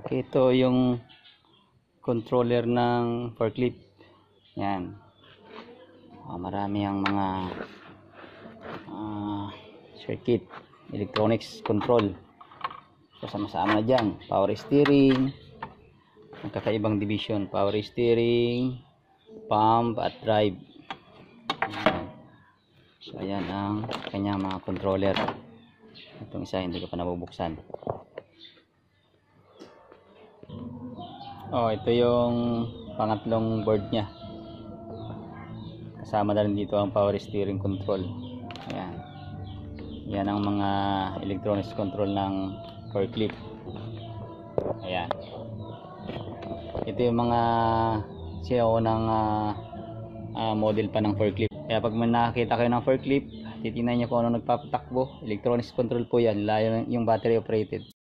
Okay, ito yung controller ng forklift. Yan. Marami ang mga circuit, electronics control. So sama-sama na dyan. Power steering, magkakaibang division. Power steering, pump at drive. Yan. So ayan ang kanyang mga controller. Itong isa hindi ko pa nabubuksan. Ito yung pangatlong board niya. Kasama na rin dito ang power steering control. Ayan. Yan ang mga electronics control ng forklift. Ayan. Ito yung mga sinaunang model pa ng forklift. Kaya pag may nakakita kayo ng forklift, titingnan nyo kung ano nagpapatakbo. Electronics control po yan. Yung battery operated.